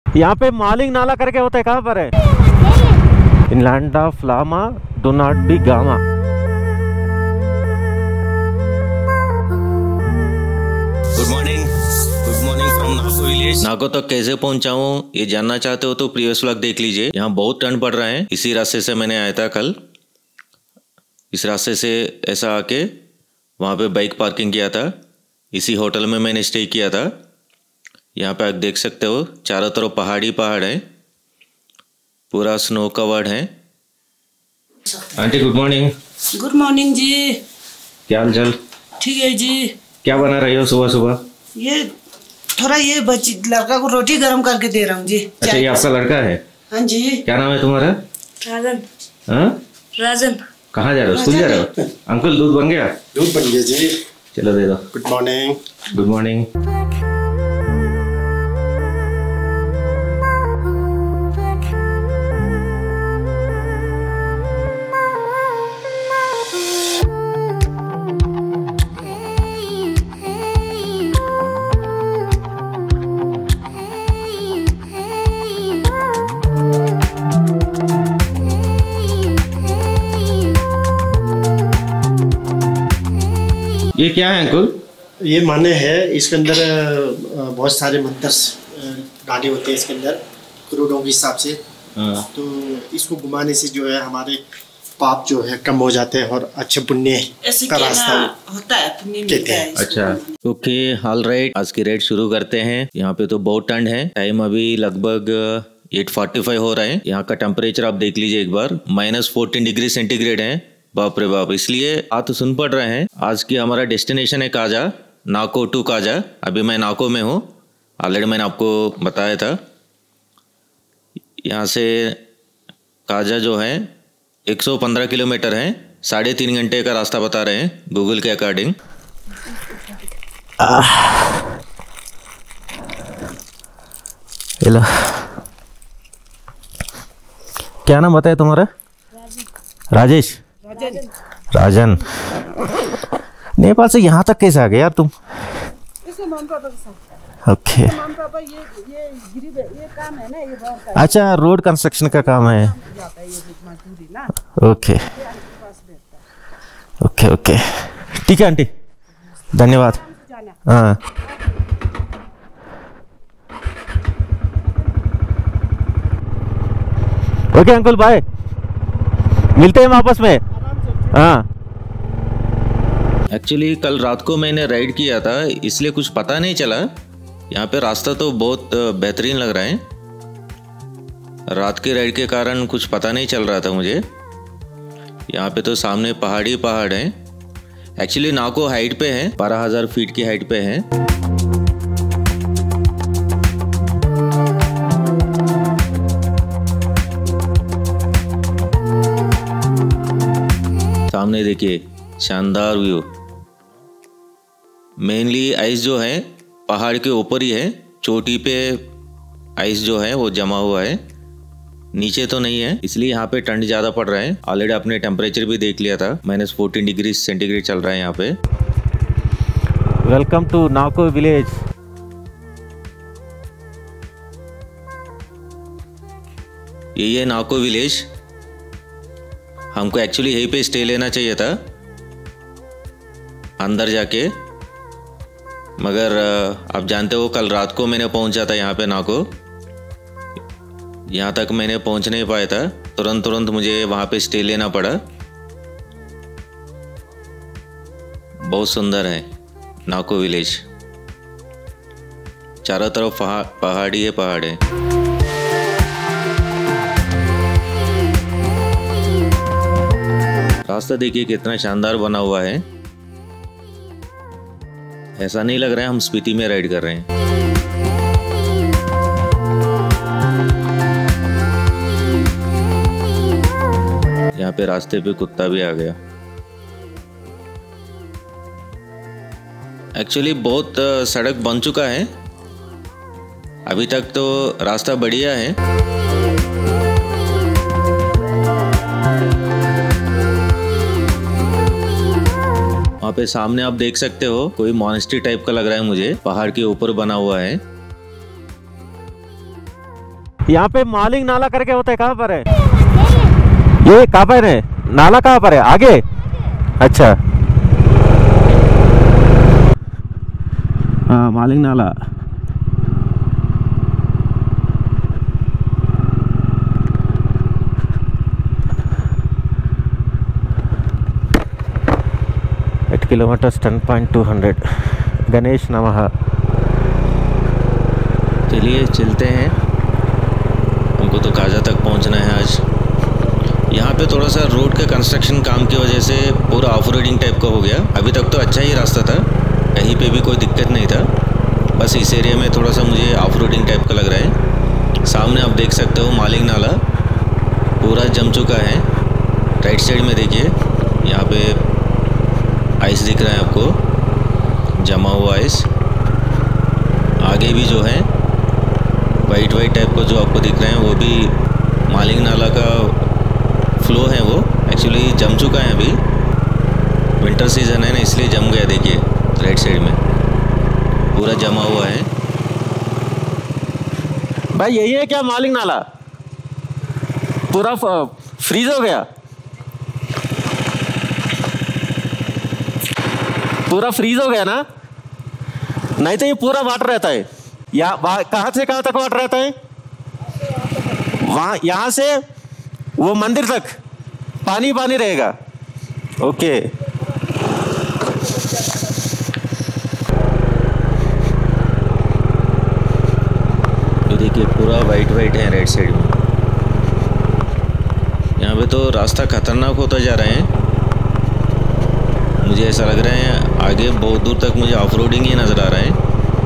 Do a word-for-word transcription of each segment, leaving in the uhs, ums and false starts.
यहाँ पे मालिंग नाला करके होता है, कहाँ पर है? In land of lama do not be gama. Good morning, good morning from Nako village. Nako तक कैसे पहुंचा हूँ ये जानना चाहते हो तो प्रीवियस व्लॉग देख लीजिए। यहाँ बहुत ठंड पड़ रहा है। इसी रास्ते से मैंने आया था कल। इस रास्ते से ऐसा आके वहाँ पे बाइक पार्किंग किया था। इसी होटल में मैंने स्टे किया था। यहाँ पे आप देख सकते हो चारों तरफ पहाड़ी पहाड़ है, पूरा स्नो कवर्ड है। Aunty good morning. Good morning ji. क्या हाल चाल? ठीक है जी। क्या बना रही हो सुबह सुबह? ये थोड़ा ये बच्ची लड़का को रोटी गरम करके दे रहा हूँ जी। अच्छा ये आपका लड़का है? हाँ जी। क्या नाम है तुम्हारा? राजन। हाँ राजन। कहाँ जा रहे हो? स्कूल जा रहे हो? अंकल दूध बन गया? दूध बन गया जी। चलो दे दो। Good morning. Good morning. ये क्या है अंकुल? ये माने है, इसके अंदर बहुत सारे मंत्र डाले होते हैं इसके अंदर करोड़ों के हिसाब से। तो इसको घुमाने से जो है हमारे पाप जो है कम हो जाते हैं और अच्छे पुण्य का रास्ता होता है, पुण्य मिलता है। अच्छा ओके ऑल राइट। आज की रेड शुरू करते हैं। यहाँ पे तो बहुत ठंड है। टाइम अभी लगभग एट फोर्टी फाइव हो रहा है। यहाँ का टेम्परेचर आप देख लीजिए एक बार, माइनस फोर्टीन डिग्री सेंटीग्रेड है। बाप रे बाप, इसलिए हाथ सुन पड़ रहे हैं। आज की हमारा डेस्टिनेशन है काजा, नाको टू काजा। अभी मैं नाको में हूँ, ऑलरेडी मैंने आपको बताया था। यहाँ से काजा जो है एक सौ पंद्रह किलोमीटर है, साढ़े तीन घंटे का रास्ता बता रहे हैं गूगल के अकॉर्डिंग। हेलो, क्या नाम बताया तुम्हारा? राजेश। राजन। नेपाल से यहाँ तक कैसे आ गए यार तुम? ओके। अच्छा रोड कंस्ट्रक्शन का काम है। ओके ओके ओके ठीक है आंटी, धन्यवाद। हाँ ओके अंकल बाय, मिलते हैं वापस में। हाँ एक्चुअली कल रात को मैंने राइड किया था, इसलिए कुछ पता नहीं चला। यहाँ पे रास्ता तो बहुत बेहतरीन लग रहा है। रात के राइड के कारण कुछ पता नहीं चल रहा था मुझे। यहाँ पे तो सामने पहाड़ी पहाड़ है। एक्चुअली नाको हाइट पे है, बारह हजार फीट की हाइट पे है। सामने देखिए शानदार व्यू। मेनली आइस जो है पहाड़ के ऊपर ही है, चोटी पे आइस जो है वो जमा हुआ है, नीचे तो नहीं है, इसलिए यहाँ पे ठंड ज़्यादा पड़ रहा है। ऑलरेडी आपने टेम्परेचर भी देख लिया था, माइनस फोर्टीन डिग्री सेंटीग्रेड चल रहा है यहाँ पे। Welcome to Nako village. यही है नाको विलेज। हमको एक्चुअली यहीं पे स्टे लेना चाहिए था अंदर जाके, मगर आप जानते हो कल रात को मैंने पहुंचा था यहाँ पे नाको। यहाँ तक मैंने पहुंच नहीं पाया था, तुरंत तुरंत मुझे वहाँ पे स्टे लेना पड़ा। बहुत सुंदर है नाको विलेज, चारों तरफ पहाड़ी है पहाड़ है। रास्ता देखिए कितना शानदार बना हुआ है। ऐसा नहीं लग रहा है हम स्पीति में राइड कर रहे हैं। यहाँ पे रास्ते पे कुत्ता भी आ गया। एक्चुअली बहुत सड़क बन चुका है, अभी तक तो रास्ता बढ़िया है। वहाँ पे सामने आप देख सकते हो कोई मॉनेस्ट्री टाइप का लग रहा है मुझे, पहाड़ के ऊपर बना हुआ है। यहाँ पे मालिंग नाला करके होता है, कहाँ पर है ये? कहाँ पर है नाला? कहाँ पर है? आगे? अच्छा हाँ, मालिंग नाला। Eight kilometre ten point two hundred. Ganesh नमः। चलिए चलते हैं, हमको तो काजा तक पहुंचना है आज। यहाँ पे थोड़ा सा रोड के कंस्ट्रक्शन काम की वजह से पूरा ऑफ रोडिंग टाइप का हो गया। अभी तक तो अच्छा ही रास्ता था, कहीं पे भी कोई दिक्कत नहीं था, बस इस एरिया में थोड़ा सा मुझे ऑफ रोडिंग टाइप का लग रहा है। सामने आप देख सकते हो मालिंग नाला पूरा जम चुका है। राइट साइड में देखिए, यहाँ पे आइस दिख रहा है आपको, जमा हुआ आइस। आगे भी जो है वाइट वाइट टाइप का जो आपको दिख रहे हैं वो भी मालिंग नाला का फ्लो है, वो एक्चुअली जम चुका है। अभी विंटर सीजन है ना, इसलिए जम गया। देखिए राइट साइड में पूरा जमा हुआ है। भाई यही है क्या मालिंग नाला? पूरा फ्रीज हो गया? पूरा फ्रीज हो गया ना? नहीं तो ये पूरा वाटर रहता है। यहाँ कहाँ से कहाँ तक वाटर रहता है? वहाँ यहाँ से वो मंदिर तक पानी पानी रहेगा। ओके ये देखिए पूरा वाइट वाइट है राइट साइड में। यहाँ पे तो रास्ता खतरनाक होता जा रहा है। मुझे ऐसा लग रहा है आगे बहुत दूर तक मुझे ऑफ रोडिंग ही नज़र आ रहा है।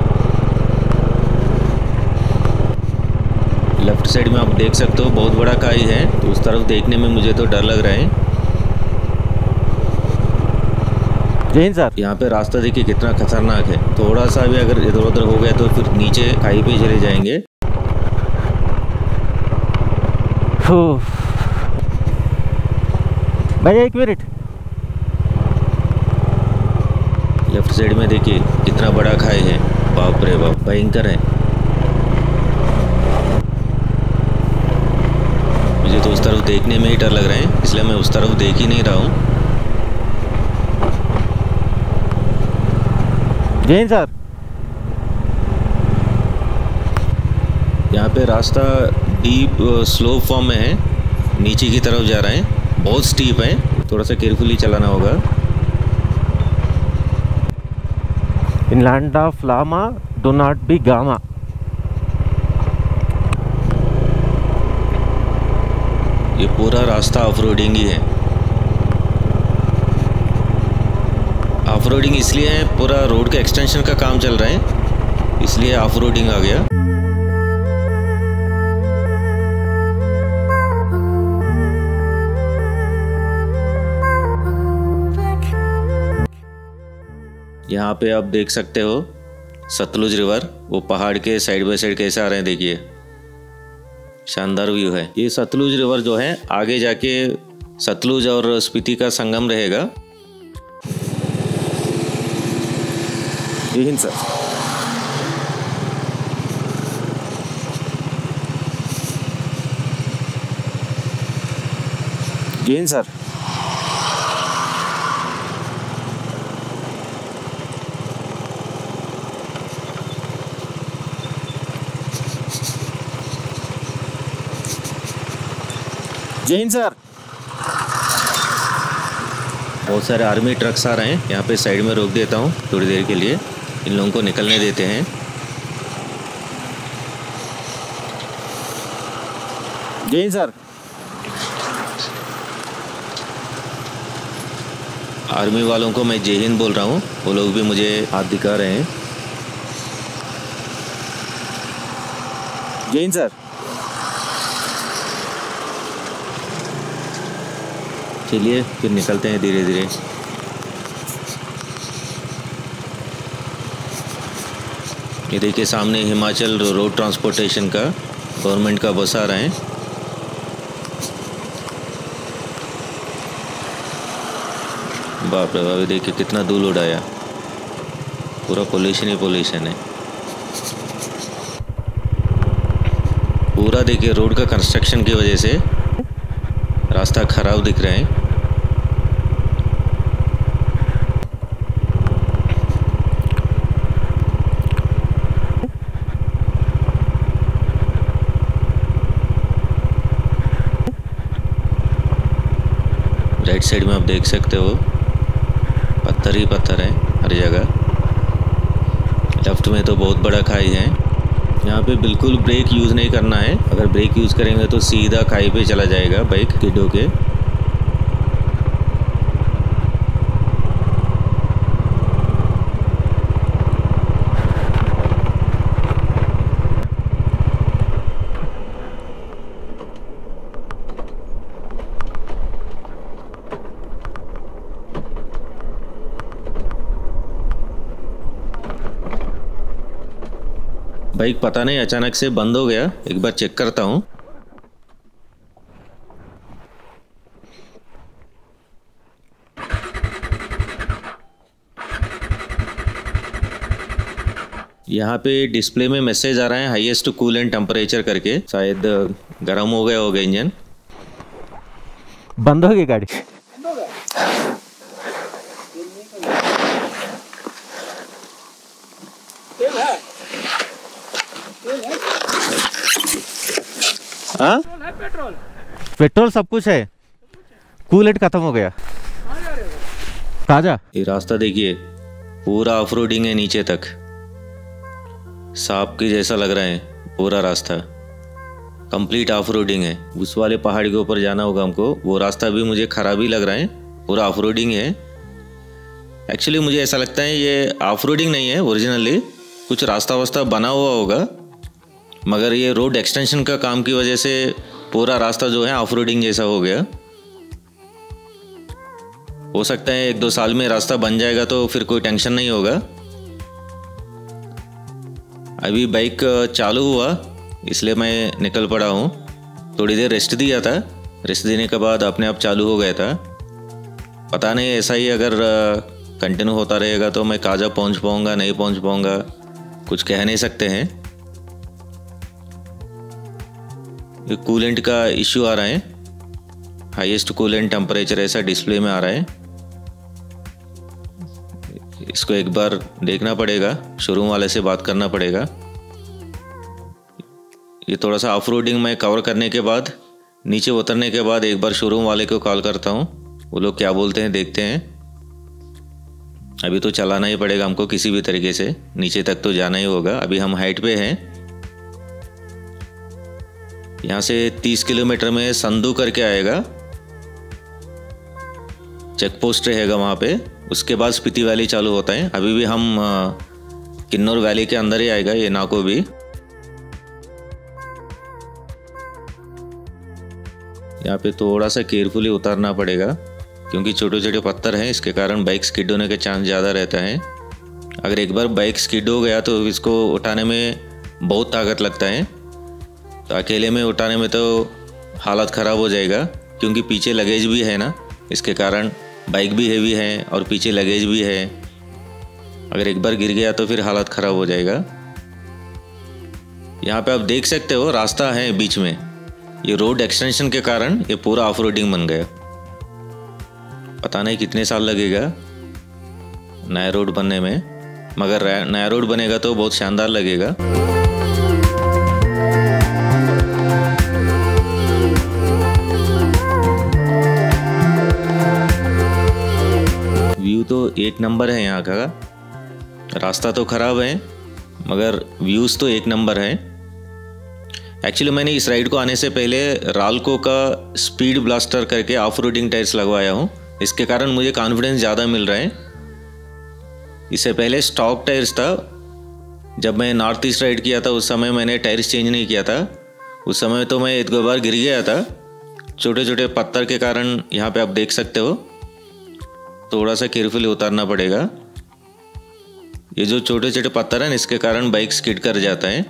लेफ्ट साइड में आप देख सकते हो बहुत बड़ा खाई है, तो उस तरफ देखने में मुझे तो डर लग रहा है। जय हिंद सर। यहाँ पे रास्ता देखिए कितना खतरनाक है, थोड़ा सा भी अगर इधर उधर हो गया तो फिर नीचे खाई पे चले जाएंगे। भैया एक मिनट, लेफ्ट साइड में देखिए कितना बड़ा खाई है, बाप रे बाप भयंकर है। मुझे तो उस तरफ देखने में ही डर लग रहा है, इसलिए मैं उस तरफ देख ही नहीं रहा हूँ। जय हिंद सर। यहाँ पे रास्ता डीप स्लोप फॉर्म में है, नीचे की तरफ जा रहा है, बहुत स्टीप है, थोड़ा सा केयरफुली चलाना होगा। In land of lama do not be gama. ये पूरा रास्ता ऑफ रोडिंग ही है। ऑफ रोडिंग इसलिए है, पूरा रोड का एक्सटेंशन का काम चल रहा है, इसलिए ऑफ रोडिंग आ गया। यहाँ पे आप देख सकते हो सतलुज रिवर, वो पहाड़ के साइड बाय साइड कैसे आ रहे हैं, देखिए शानदार व्यू है। ये सतलुज रिवर जो है आगे जाके सतलुज और स्पीति का संगम रहेगा। जय हिंद सर। जय हिंद सर। जय हिंद सर। बहुत सारे आर्मी ट्रक्स आ रहे हैं, यहाँ पे साइड में रोक देता हूँ थोड़ी देर के लिए, इन लोगों को निकलने देते हैं। जय हिंद सर। आर्मी वालों को मैं जय हिंद बोल रहा हूँ, वो लोग भी मुझे हाथ दिखा रहे हैं। जय हिंद सर। चलिए फिर निकलते हैं धीरे धीरे। ये देखिए सामने हिमाचल रोड ट्रांसपोर्टेशन का गवर्नमेंट का बस आ रहा है। बाप रे बाप, देखिए कितना धूल उड़ाया, पूरा पोल्यूशन ही पोल्यूशन है। पूरा देखिए रोड का कंस्ट्रक्शन की वजह से रास्ता खराब दिख रहा है। राइट साइड में आप देख सकते हो पत्थर ही पत्थर है हर जगह। लेफ्ट में तो बहुत बड़ा खाई है। यहाँ पे बिल्कुल ब्रेक यूज़ नहीं करना है। अगर ब्रेक यूज़ करेंगे तो सीधा खाई पे चला जाएगा बाइक गिड्डों के। बाइक पता नहीं अचानक से बंद हो गया, एक बार चेक करता हूँ। यहाँ पे डिस्प्ले में मैसेज आ रहा है हाईएस्ट कूलेंट टेम्परेचर करके, शायद गर्म हो गया होगा इंजन। बंद हो गई गाड़ी। हाँ? पेट्रोल पेट्रोल सब कुछ है, कूलेंट खत्म हो गया। कहाँ जा? ये रास्ता देखिए पूरा ऑफ रोडिंग है, नीचे तक सांप की जैसा लग रहा है पूरा रास्ता। कंप्लीट ऑफ रोडिंग है। उस वाले पहाड़ के ऊपर जाना होगा हमको, वो रास्ता भी मुझे खराब ही लग रहा है, पूरा ऑफ रोडिंग है। एक्चुअली मुझे ऐसा लगता है ये ऑफ रोडिंग नहीं है, ओरिजिनली कुछ रास्ता वास्ता बना हुआ होगा, मगर ये रोड एक्सटेंशन का काम की वजह से पूरा रास्ता जो है ऑफ रोडिंग जैसा हो गया। हो सकता है एक दो साल में रास्ता बन जाएगा तो फिर कोई टेंशन नहीं होगा। अभी बाइक चालू हुआ इसलिए मैं निकल पड़ा हूँ। थोड़ी देर रेस्ट दिया था, रेस्ट देने के बाद अपने आप चालू हो गया था। पता नहीं ऐसा ही अगर कंटिन्यू होता रहेगा तो मैं काजा पहुँच पाऊँगा नहीं पहुँच पाऊँगा, कुछ कह नहीं सकते हैं। ये कूलेंट का इश्यू आ रहा है, हाईएस्ट कूलेंट टेम्परेचर ऐसा डिस्प्ले में आ रहा है। इसको एक बार देखना पड़ेगा, शोरूम वाले से बात करना पड़ेगा। ये थोड़ा सा ऑफ रोडिंग में कवर करने के बाद नीचे उतरने के बाद एक बार शोरूम वाले को कॉल करता हूँ, वो लोग क्या बोलते हैं देखते हैं। अभी तो चलाना ही पड़ेगा हमको किसी भी तरीके से, नीचे तक तो जाना ही होगा। अभी हम हाइट पे हैं। यहाँ से तीस किलोमीटर में संधू करके आएगा, चेक पोस्ट रहेगा वहाँ पे। उसके बाद स्पीति वैली चालू होता है। अभी भी हम किन्नौर वैली के अंदर ही आएगा ये नाको भी। यहाँ पे थोड़ा सा केयरफुली उतारना पड़ेगा क्योंकि छोटे छोटे पत्थर हैं, इसके कारण बाइक स्किड होने का चांस ज़्यादा रहता है। अगर एक बार बाइक स्किड हो गया तो इसको उठाने में बहुत ताकत लगता है, तो अकेले में उठाने में तो हालत ख़राब हो जाएगा क्योंकि पीछे लगेज भी है ना, इसके कारण बाइक भी हेवी है और पीछे लगेज भी है। अगर एक बार गिर गया तो फिर हालत ख़राब हो जाएगा। यहाँ पे आप देख सकते हो रास्ता है बीच में, ये रोड एक्सटेंशन के कारण ये पूरा ऑफ रोडिंग बन गया। पता नहीं कितने साल लगेगा नया रोड बनने में, मगर नया रोड बनेगा तो बहुत शानदार लगेगा। व्यू तो एक नंबर है यहाँ का। रास्ता तो ख़राब है मगर व्यूज़ तो एक नंबर है। एक्चुअली मैंने इस राइड को आने से पहले राल्को का स्पीड ब्लास्टर करके ऑफ रोडिंग टायर्स लगवाया हूँ, इसके कारण मुझे कॉन्फिडेंस ज़्यादा मिल रहा है। इससे पहले स्टॉक टायर्स था, जब मैं नॉर्थ ईस्ट राइड किया था उस समय मैंने टायर्स चेंज नहीं किया था। उस समय तो मैं एक दो बार गिर गया था छोटे छोटे पत्थर के कारण। यहाँ पे आप देख सकते हो थोड़ा सा केयरफुली उतारना पड़ेगा। ये जो छोटे छोटे पत्थर हैं इसके कारण बाइक स्किड कर जाता है,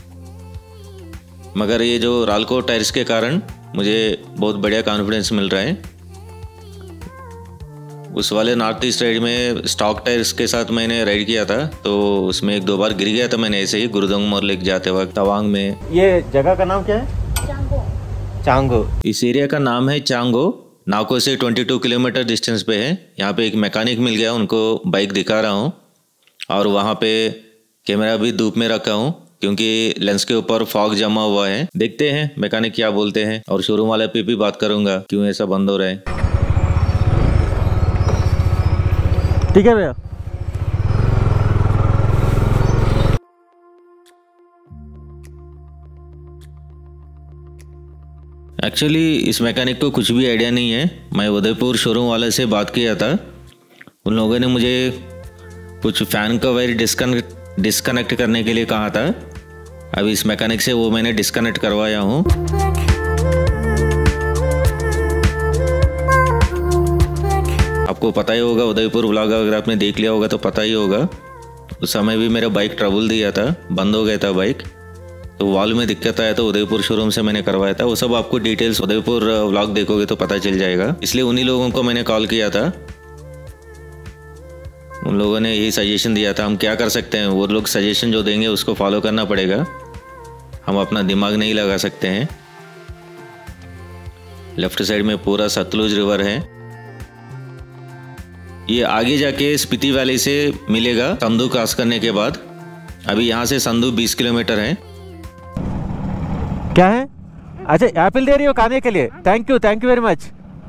मगर ये जो राल्को टायर्स के कारण मुझे बहुत बढ़िया कॉन्फिडेंस मिल रहा है। उस वाले नॉर्थ ईस्ट राइड में स्टॉक टायर्स के साथ मैंने राइड किया था, तो उसमें एक दो बार गिर गया था मैंने ऐसे ही गुरुदोंग मोर लेक जाते वक्त तवांग में। ये जगह का नाम क्या है? चांगो। चांगो। इस एरिया का नाम है चांगो। नाको से बाईस किलोमीटर डिस्टेंस पे है। यहाँ पे एक मैकेनिक मिल गया, उनको बाइक दिखा रहा हूँ और वहाँ पे कैमरा भी धूप में रखा हूँ क्योंकि लेंस के ऊपर फॉग जमा हुआ है। देखते हैं मैकेनिक क्या बोलते हैं और शोरूम वाले पे भी बात करूंगा क्यों ऐसा बंद हो रहा है। ठीक है भैया। एक्चुअली इस मैकेनिक को कुछ भी आइडिया नहीं है। मैं उदयपुर शोरूम वाले से बात किया था, उन लोगों ने मुझे कुछ फ़ैन का वायर डिस्कनेक्ट डिस्कनेक्ट करने के लिए कहा था। अभी इस मैकेनिक से वो मैंने डिस्कनेक्ट करवाया हूँ। आपको पता ही होगा, उदयपुर व्लॉग अगर आपने देख लिया होगा तो पता ही होगा, उस समय भी मेरा बाइक ट्रबल दिया था, बंद हो गया था बाइक, तो वॉल में दिक्कत आया तो उदयपुर शोरूम से मैंने करवाया था। वो सब आपको डिटेल्स उदयपुर व्लॉग देखोगे तो पता चल जाएगा। इसलिए उन्हीं लोगों को मैंने कॉल किया था, उन लोगों ने यही सजेशन दिया था। हम क्या कर सकते हैं, वो लोग सजेशन जो देंगे उसको फॉलो करना पड़ेगा, हम अपना दिमाग नहीं लगा सकते हैं। लेफ्ट साइड में पूरा सतलुज रिवर है। ये आगे जाके स्पीति वैली से मिलेगा संधू क्रॉस करने के बाद। अभी यहाँ से संधू बीस किलोमीटर है। क्या है? अच्छा, एप्पल दे रही हो खाने के लिए? Thank you, thank you very much.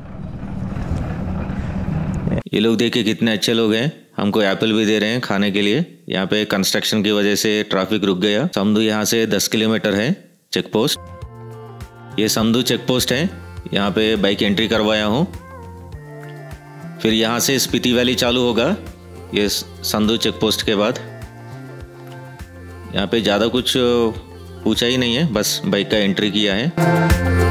ये लोग देखिए कितने अच्छे लोग हैं, हमको एप्पल भी दे रहे हैं खाने के लिए। यहाँ पे कंस्ट्रक्शन की वजह से ट्रैफिक रुक गया। समदू यहाँ से दस किलोमीटर है चेक पोस्ट। ये समदू चेक पोस्ट है, यहाँ पे बाइक एंट्री करवाया हूँ। फिर यहाँ से स्पीति वैली चालू होगा ये संधू चेक पोस्ट के बाद। यहाँ पे ज़्यादा कुछ पूछा ही नहीं है, बस बाइक का एंट्री किया है।